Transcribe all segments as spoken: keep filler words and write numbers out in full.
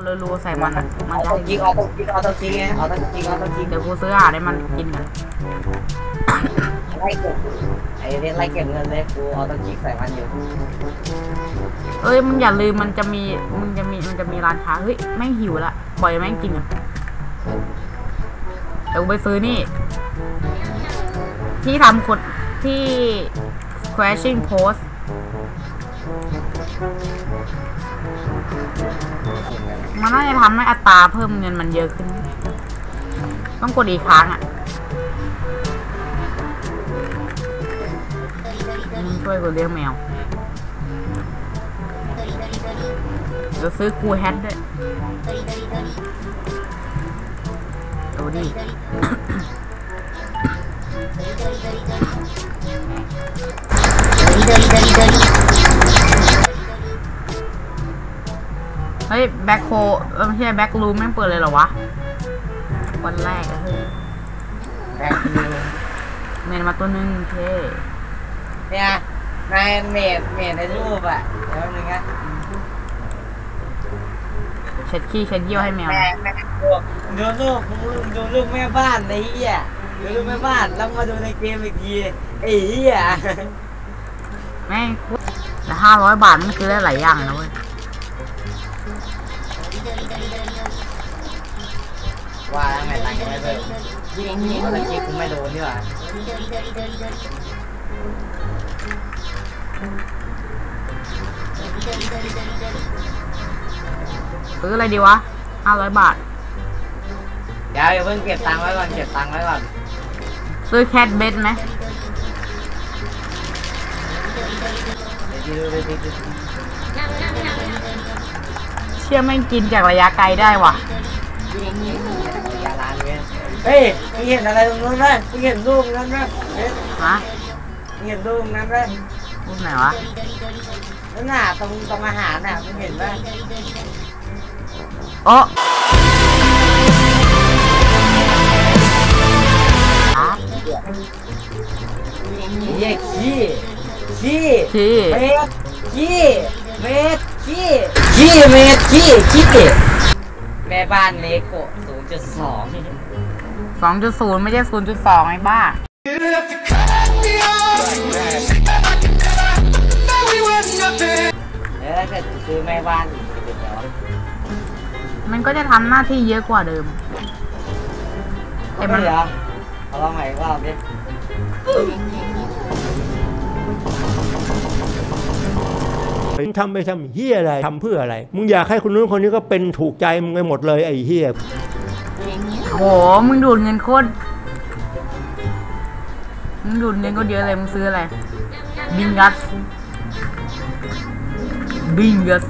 รัวๆใส่มันอ่ะมันจะยิงออโต้ยิงออโต้ยิงไงออโต้ยิงออโต้ยิงเดี๋ยวกูซื้ออาหารให้มันกินกันไล่เก็บไอ้เนี่ยไล่เก็บเงินเลยกูออโต้ยิงใส่มันอยู่เอ้ยมึงอย่าลืมมันจะมีมึงจะมีมันจะมีร้านค้าเฮ้ยแม่งหิวละปล่อยแม่งกินอ่ะเดี๋ยวกูไปซื้อนี่ที่ทำคนที่ crashing post มันน่าจะทำให้อัตราเพิ่มเงินมันเยอะขึ้นต้องกดอีกครั้งอ่ะช่วยกูเลี้ยงแมวเดี๋ยวซื้อคูแฮทด้วยดูดิเฮ้ยแบ็คโคไม่ใช่แบ็ครูมแม่งเปิดเลยเหรอวะวันแรกอะเฮ้ยแบ็ครูมเมนมาตัวนึงเท่เนี่ยนายเมดเมดในรูปอ่ะเดี๋ยวนึงนะเช็ดขี้เช็ดเยี่ยวให้แมวแม่แม่ดูรูปดูรูปแม่บ้านไอ้เหี้ยดูรูปแม่บ้านแล้วมาดูในเกมอีกทีไอ้เหี้ยแม่งแต่ห้าร้อยบาทมันคือได้หลายอย่างนะเว้ยว่าไงตังค์ไม่เพิ่มยิ่งอะไรที่กูไม่โดนนี่หว่าซื้ออะไรดีวะห้าร้อยบาทเดี๋ยวอย่าเพิ่งเก็บตังค์ไว้ก่อนเก็บตังค์ไว้ก่อนซื้อแคทเบสไหมเชื่อไม่กินจากระยะไกลได้ว่ะเฮ้ยมึงเห็นอะไรตรงนู้นไหมมึงเห็นรูปนั้นไหมฮะมึงเห็นรูปนั้นไหมรูปไหนวะนั่นน่ะตรงตรงอาหารน่ะมึงเห็นไหมโอ้เหี้ยขี้ขี้เมตรขี้เมตรขี้ขี้เมตรขี้ขี้แม่บ้านเลโก้ศูนย์จุดสองสองจุดศูนย์ไม่ใช่ศูนย์จุดสองไอ้บ้าแล้วถ้าเกิดซื้อแม่บ้านมันก็จะทำหน้าที่เยอะกว่าเดิมแต่มันเหรอเอาลองใหม่รอบดิมึงทำไปทำเฮียอะไรทำเพื่ออะไรมึงอยากให้คนนู้นคนนี้ก็เป็นถูกใจมึงไปหมดเลยไอ้เฮียโหมึงดูดเงินโคตรมึงดูดเงินก็เยอะเลยมึงซื้ออะไรบิงกัสบิงกัส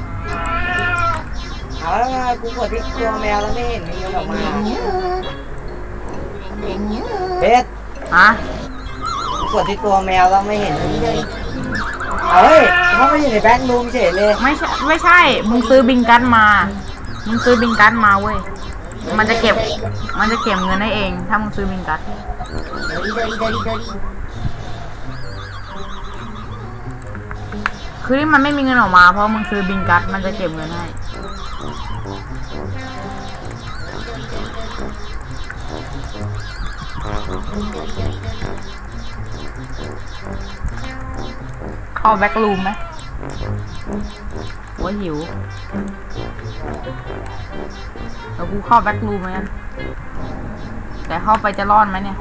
เอาแล้วกูกดที่ตัวแมวแล้วไม่เห็นมีเงินออกมาเบสฮะกูกดที่ตัวแมวแล้วไม่เห็นเฮ้ยเขาไม่อยู่ในแบ็ครูมเฉยเลยไม่ใช่ไม่ใช่มึงซื้อบิงกัสมามึงซื้อบิงกัสมาเว้ยมันจะเก็บมันจะเก็บเงินให้เองถ้ามึงซื้อบิงกัสคือที่มันไม่มีเงินออกมาเพราะมึงซื้อบิงกัสมันจะเก็บเงินให้เข้าแบ็ครูมไหมโอ้ยหิวแล้วกูเข้าแบ็ครูมไหมกันแต่เข้าไปจะรอดไหมเนี่ย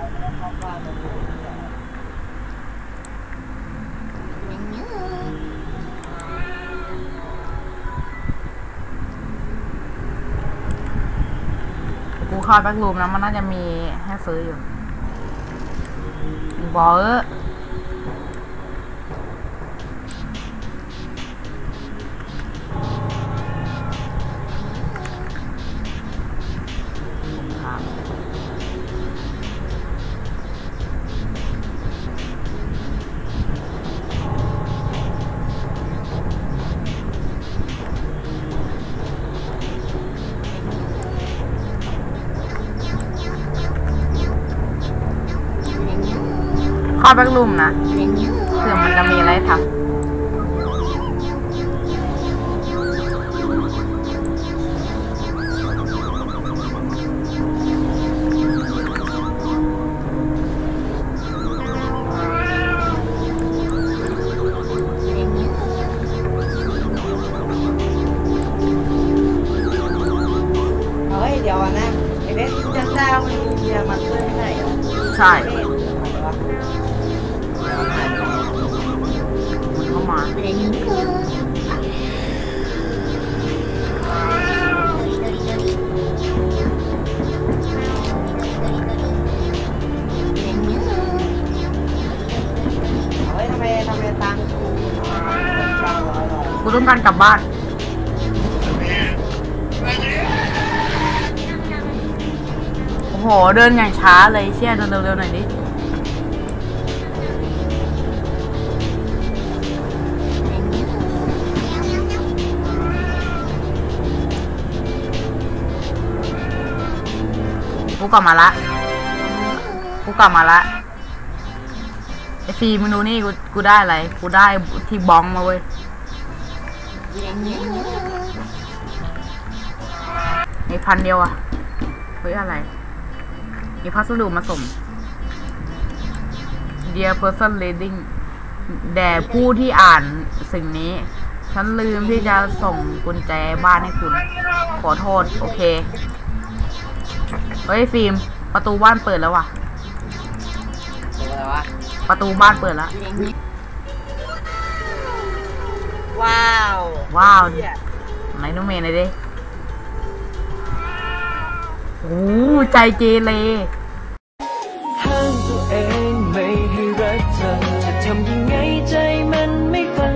กูเข้าแบ็ครูมแล้วมันน่าจะมีให้ซื้ออยู่บอเออเข้าแบ็ครูมนะเผื่อมันจะมีอะไรทำเเฮียมันไม่ใช่เหรอใช่เอ๊ะอะไรวะมันเข้ามาเฮ้ยทำไมทำไมตังค์ตังค์ร้อยร้อยกูต้องการกลับบ้านโอ้โหเดินอย่างช้าเลยเชี่ยเดินเร็วๆหน่อยดิกูกลับมาละกูกลับมาละไอฟีมึงดูนี่กูกูได้อะไรกูได้ที่บ้องมาเว้ยมีพันเดียวอะเฮ้ยอะไรมีพัสดุมาส่ง Dear person reading แด่ผู้ที่อ่านสิ่งนี้ฉันลืมที่จะส่งกุญแจบ้านให้คุณขอโทษโอเคเฮ้ยฟิล์มประตูบ้านเปิดแล้วว่ะตัวอะไรวะประตูบ้านเปิดแล้วว้าวว้าวไหนน้องเมย์หน่อยดิโอ้ใจเกเรห้ามตัวเองไม่ให้รักเธอจะทำยังไงใจมันไม่ฟัง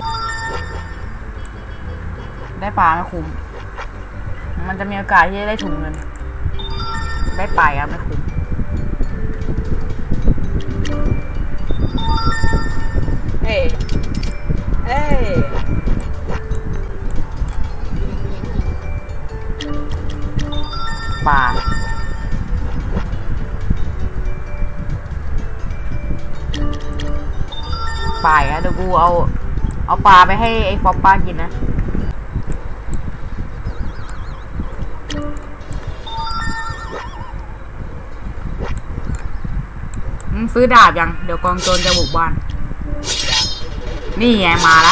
ได้ปลาไม่คุ้มมันจะมีโอกาสที่จะได้ถุงเงินได้ปลาอะไม่คุ้มเอ้ยเอ้ยปลาปลาอะเดี๋ยวกูเอาเอาปลาไปให้ไอ้ฟอปป้ากินนะมึงซื้อดาบยังเดี๋ยวกองโจรจะบุกบ้านนี่ไงมาละ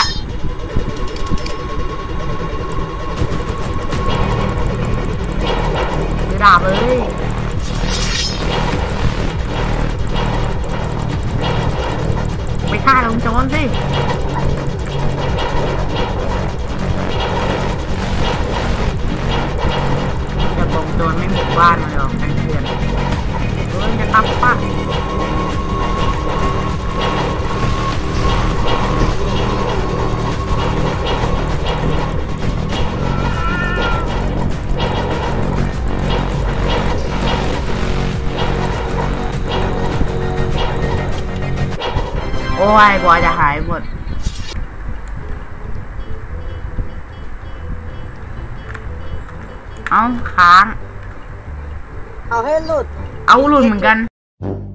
ซื้อดาบเลยไปฆ่ากองโจรสิแต่กองโจรไม่บุกบ้านมาหรอกกันเถื่อนโดนจะตับปะโอ้ยกว่าจะหายหมดเอาค้างเอาให้หลุดเอาหลุดเหมือนกันเ